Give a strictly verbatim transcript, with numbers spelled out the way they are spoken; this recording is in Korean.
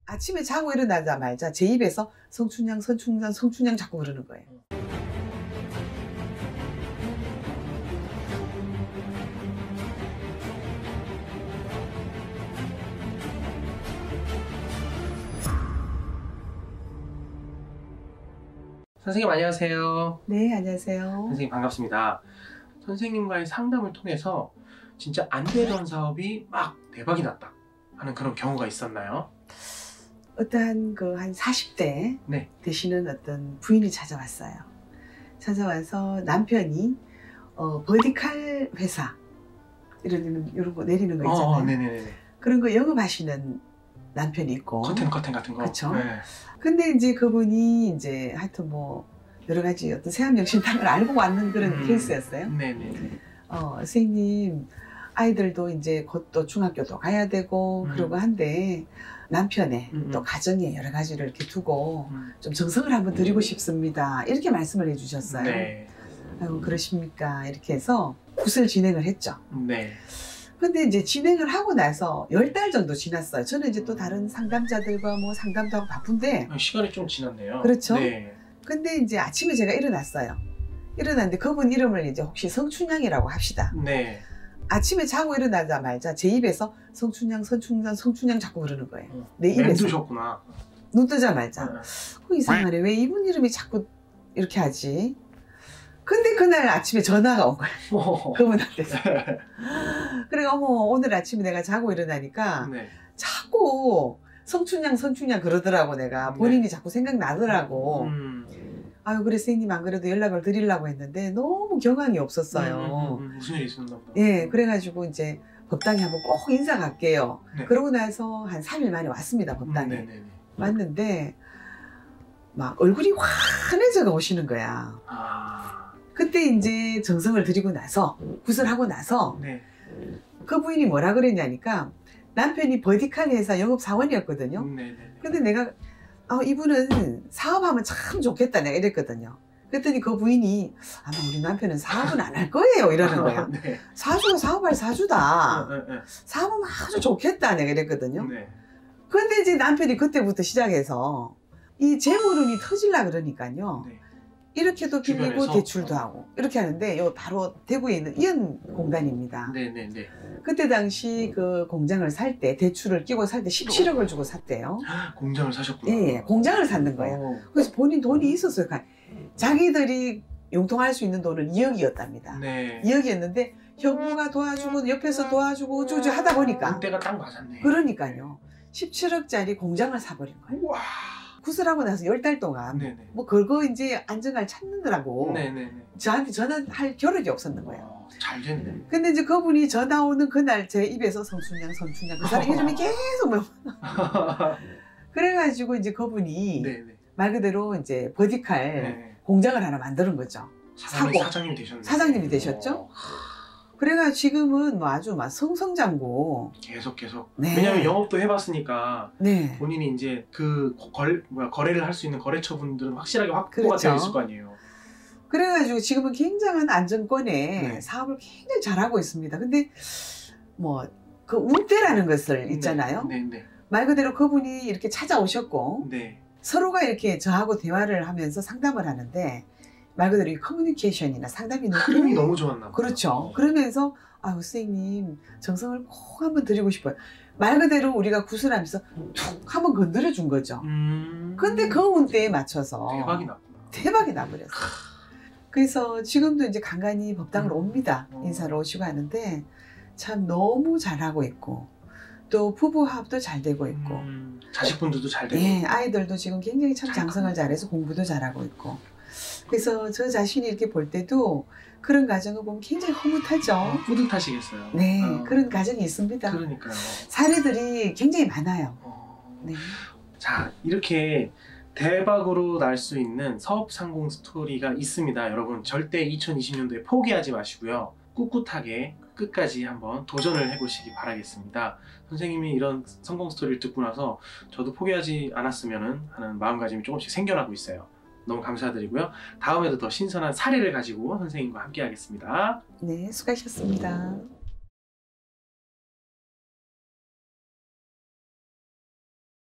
아침에 자고 일어나자마자 제 입에서 성춘향, 성춘향, 성춘향 자꾸 그러는 거예요. 선생님 안녕하세요. 네, 안녕하세요. 선생님 반갑습니다. 선생님과의 상담을 통해서 진짜 안 되던 사업이 막 대박이 났다 하는 그런 경우가 있었나요? 어떠한 그 한 사십 대 네. 되시는 어떤 부인이 찾아왔어요. 찾아와서 남편이 어, 버티칼 회사 이런 이런 거 내리는 거 있잖아요. 어, 네네네. 그런 거 영업하시는 남편이 있고. 커튼 커튼 같은 거. 그렇죠. 네. 근데 이제 그분이 이제 하여튼 뭐 여러 가지 어떤 새암영신탕을 알고 왔는 그런 음, 케이스였어요. 네네. 어, 선생님 아이들도 이제 곧 또 중학교도 가야 되고 음. 그러고 한데 남편의 음, 음. 또 가정에 여러 가지를 이렇게 두고 음. 좀 정성을 한번 드리고 싶습니다. 이렇게 말씀을 해주셨어요. 네. 아이고 그러십니까? 이렇게 해서 굿을 진행을 했죠. 네. 근데 이제 진행을 하고 나서 열 달 정도 지났어요. 저는 이제 또 다른 상담자들과 뭐 상담도 하고 바쁜데. 시간이 좀 지났네요. 그렇죠. 네. 근데 이제 아침에 제가 일어났어요. 일어났는데 그분 이름을 이제 혹시 성춘향이라고 합시다. 네. 아침에 자고 일어나자마자 제 입에서 성춘향, 성춘향, 성춘향 자꾸 그러는 거예요. 어, 내 입에서. 맴두셨구나. 눈 뜨자마자. 네. 그 이상하네. 왜 이분 이름이 자꾸 이렇게 하지? 근데 그날 아침에 전화가 온 거예요. 그분한테. 그래, 어머, 오늘 아침에 내가 자고 일어나니까 네. 자꾸 성춘향, 성춘향 그러더라고, 내가. 본인이 네. 자꾸 생각나더라고. 음. 아유, 그래, 선생님 안 그래도 연락을 드리려고 했는데 너무 경황이 없었어요. 음, 음, 음. 무슨 일이 있었나 보다. 예, 그래가지고 이제 법당에 한번 꼭 인사 갈게요. 네. 그러고 나서 한 삼 일 만에 왔습니다, 법당에. 음, 네네네. 왔는데 막 얼굴이 환해져가 오시는 거야. 아. 그때 이제 정성을 들이고 나서 굿을 하고 나서 네. 그 부인이 뭐라 그랬냐니까 남편이 버티칼 회사 영업사원이었거든요. 음, 네네네. 근데 내가 아, 이분은 사업하면 참 좋겠다 내가 이랬거든요. 그랬더니 그 부인이 아마 우리 남편은 사업은 안 할 거예요 이러는 거야. 네. 사주가 사업할 사주다. 네, 네, 사업은 아주 좋겠다 내가 이랬거든요. 네. 근데 이제 남편이 그때부터 시작해서 이 재물운이 터질라 그러니까요. 네. 이렇게도 빌리고 주변에서? 대출도 하고 이렇게 하는데 요 바로 대구에 있는 이연 공단입니다. 네네네. 그때 당시 그 공장을 살 때 대출을 끼고 살 때 십칠억을 주고 샀대요. 공장을 사셨구나. 예, 예, 공장을 샀는 거예요. 어. 그래서 본인 돈이 있었어요. 자기들이 융통할 수 있는 돈은 이억이었답니다. 네. 이억이었는데 형부가 도와주고 옆에서 도와주고 우쭈쭈 하다 보니까 그때가 딱 맞았네. 그러니까요. 십칠억짜리 공장을 사버린 거예요. 우와. 굿을 하고 나서 열 달 동안 네네. 뭐 그거 이제 안정을 찾는다고 네네네. 저한테 전화할 겨를이 없었는 거예요. 어, 잘 됐네. 근데 이제 그분이 전화 오는 그날 제 입에서 성춘향, 성춘향 그 사람 이름이 계속 뭐 그래가지고 이제 그분이 네네. 말 그대로 이제 버티칼 네. 공장을 하나 만드는 거죠. 사장님, 사고. 사장님이 되셨네. 사장님이 되셨죠? 어, 그래가 지금은 뭐 아주 막 성성장고. 계속 계속. 네. 왜냐면 영업도 해봤으니까 네. 본인이 이제 그 걸, 뭐야, 거래를 할 수 있는 거래처분들은 확실하게 확보가 그렇죠. 되어 있을 거 아니에요. 그래가지고 지금은 굉장한 안정권에 네. 사업을 굉장히 잘하고 있습니다. 근데 뭐 그 운대라는 것을 있잖아요. 네, 네, 말 그대로 그분이 이렇게 찾아오셨고 네. 서로가 이렇게 저하고 대화를 하면서 상담을 하는데 말 그대로 이 커뮤니케이션이나 상담이 흐름이 너무 좋았나 봐요. 그렇죠. 그러면서 아유 선생님 정성을 꼭 한번 드리고 싶어요. 말 그대로 우리가 구슬하면서 툭 한번 건드려 준 거죠. 음... 근데 그 운대에 맞춰서 대박이 났구나. 대박이 나버렸어요. 그래서 지금도 이제 간간히 법당을 음. 옵니다. 어. 인사를 오시고 하는데 참 너무 잘하고 있고 또 부부 화합도 잘 되고 있고 음... 자식분들도 잘 되고 예, 아이들도 지금 굉장히 참 장성을 잘해서 공부도 잘하고 있고 그래서 저 자신이 이렇게 볼 때도 그런 가정을 보면 굉장히 흐뭇하죠. 어, 뿌듯하시겠어요. 네, 어. 그런 가정이 있습니다. 그러니까요. 사례들이 굉장히 많아요. 어... 네. 자, 이렇게 대박으로 날 수 있는 사업 성공 스토리가 있습니다. 여러분 절대 이천이십 년도에 포기하지 마시고요. 꿋꿋하게 끝까지 한번 도전을 해보시기 바라겠습니다. 선생님이 이런 성공 스토리를 듣고 나서 저도 포기하지 않았으면 하는 마음가짐이 조금씩 생겨나고 있어요. 너무 감사드리고요. 다음에도 더 신선한 사례를 가지고 선생님과 함께 하겠습니다. 네, 수고하셨습니다.